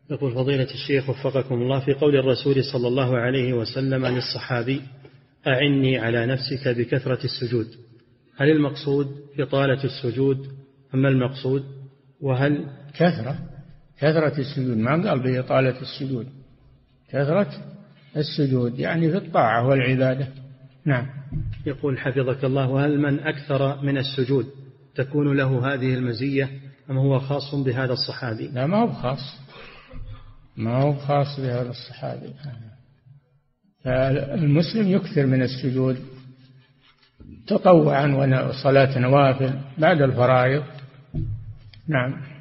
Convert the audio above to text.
يقول فضيلة الشيخ وفقكم الله، في قول الرسول صلى الله عليه وسلم للصحابي أعني على نفسك بكثرة السجود، هل المقصود إطالة السجود أما المقصود؟ وهل كثرة السجود، ما قال بإطالة السجود، كثرة السجود يعني في الطاعة والعبادة. نعم. يقول حفظك الله، وهل من أكثر من السجود تكون له هذه المزية أم هو خاص بهذا الصحابي؟ لا، ما هو خاص بهذا الصحابي. فالمسلم يكثر من السجود تطوعا وصلاة نوافل بعد الفرائض. نعم.